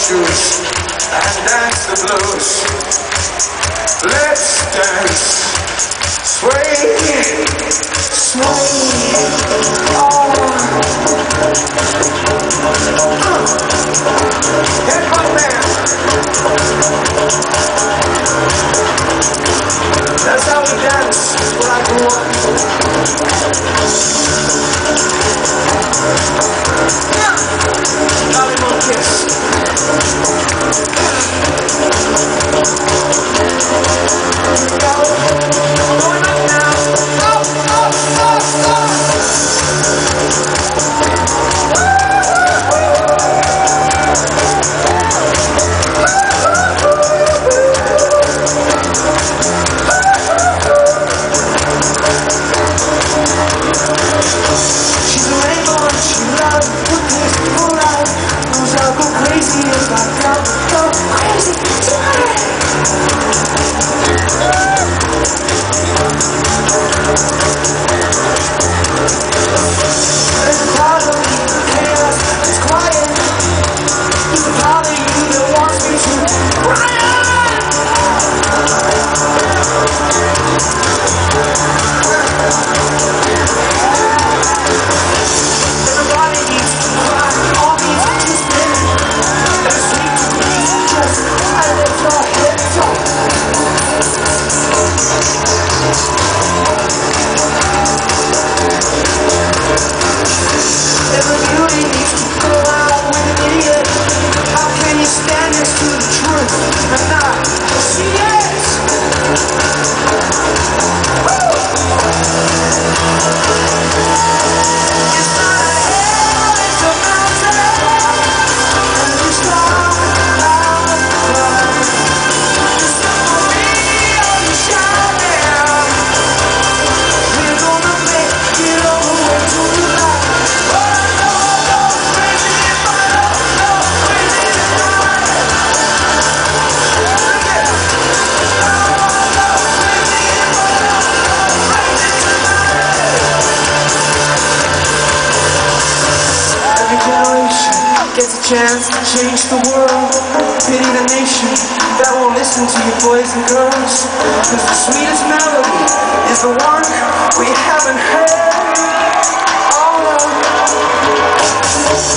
shoes and dance the blues. Let's dance, sway, sway. Hip hop man. That's how we dance when I grew up. Lollipop kiss. Going up now. She's a rainbow and she loves the peaceful life. Knows I'll go crazy if I go crazy tonight. There's a part of me, chaos, it's quiet. There's a part of you that wants me to cry out. Everybody needs to cry, all needs to spin. There's sweet to breathe, just I lift our heads up. Every beauty needs to go out with an idiot. How can you stand next to the truth and not see it? It's not a hill, it's a mountain. And you start out to climb. It's not for me, all you shining. We're gonna make it all the way to the light. Every generation gets a chance to change the world. Pity the nation that won't listen to you boys and girls. Cause the sweetest melody is the one we haven't heard. Oh no.